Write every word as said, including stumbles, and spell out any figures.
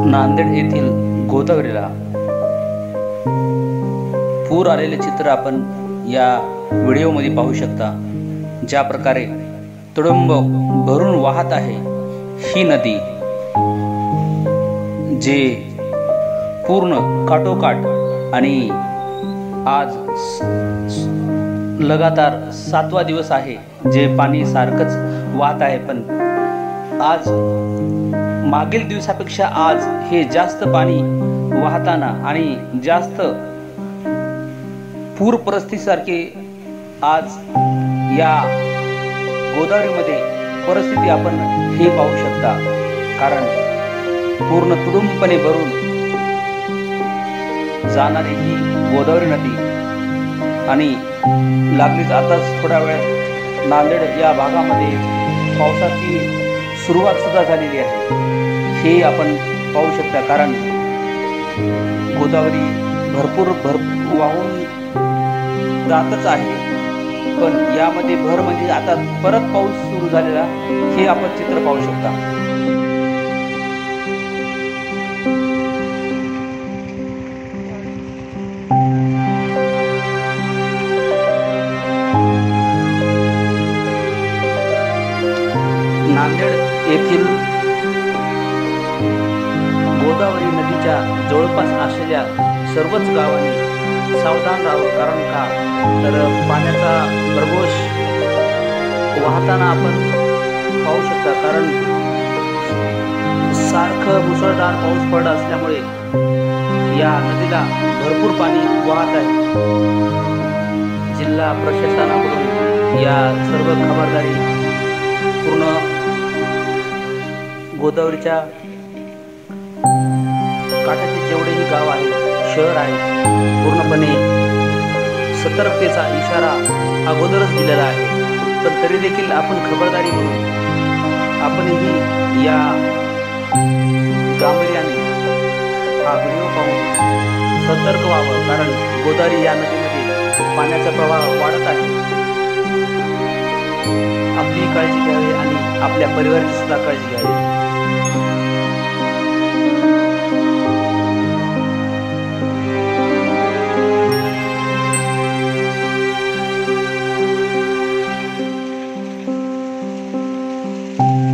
नांदेड येथील गोदावरीला पूर आलेले चित्र आपण या व्हिडिओमध्ये पाहू शकता। ज्या प्रकारे तुडुंब भरून वाहत आहे ही नदी, जे पूर्ण काठोकाठ आणि आज लगातार सातवा दिवस आहे जे पाणी सारखंच वाहत आहे। पण आज मागील दिवसापेक्षा आज हे जास्त पाणी वाहताना आणि जास्त पूर परिस्थितीसारखे आज या गोदावरीमध्ये परिस्थिती आपण हे पाहू शकता। कारण पूर्ण तुडुंबपणे भरून जाणारी ही गोदावरी नदी आणि लागलीच आताच थोड्या वेळात नांदेड या भागामध्ये पावसाची सुरुवात सुद्धा झालेली आहे, हे आपण पाहू शकता। कारण गोदावरी भरपूर भर वाहून जातच आहे, पण यामध्ये भर म्हणजे आता परत पाऊस सुरू झालेला हे आपण चित्र पाहू शकता। नांदेड येथील गोदावरी नदीच्या जवळपास असलेल्या सर्वच गावांनी सावधान राहावं। कारण का तर पाण्याचा प्रघोष वाहताना आपण पाहू शकता। कारण सारखं मुसळधार पाऊस पडत असल्यामुळे या नदीला भरपूर पाणी वाहत आहे। जिल्हा प्रशासनाकडून या सर्व खबरदारी पूर्ण गोदावरीच्या काठाचे जेवढेही गाव आहे, शहर आहे, पूर्णपणे सतर्कतेचा इशारा अगोदरच दिलेला आहे। पण तरी देखील आपण खबरदारी म्हणून आपणही या गांभीर्याने हा व्हिडिओ पाहून सतर्क व्हावं। कारण गोदावरी या नदीमध्ये पाण्याचा प्रवाह वाढत आहे। आपली काळजी घ्यावी आणि आपल्या परिवाराची सुद्धा काळजी घ्यावी। you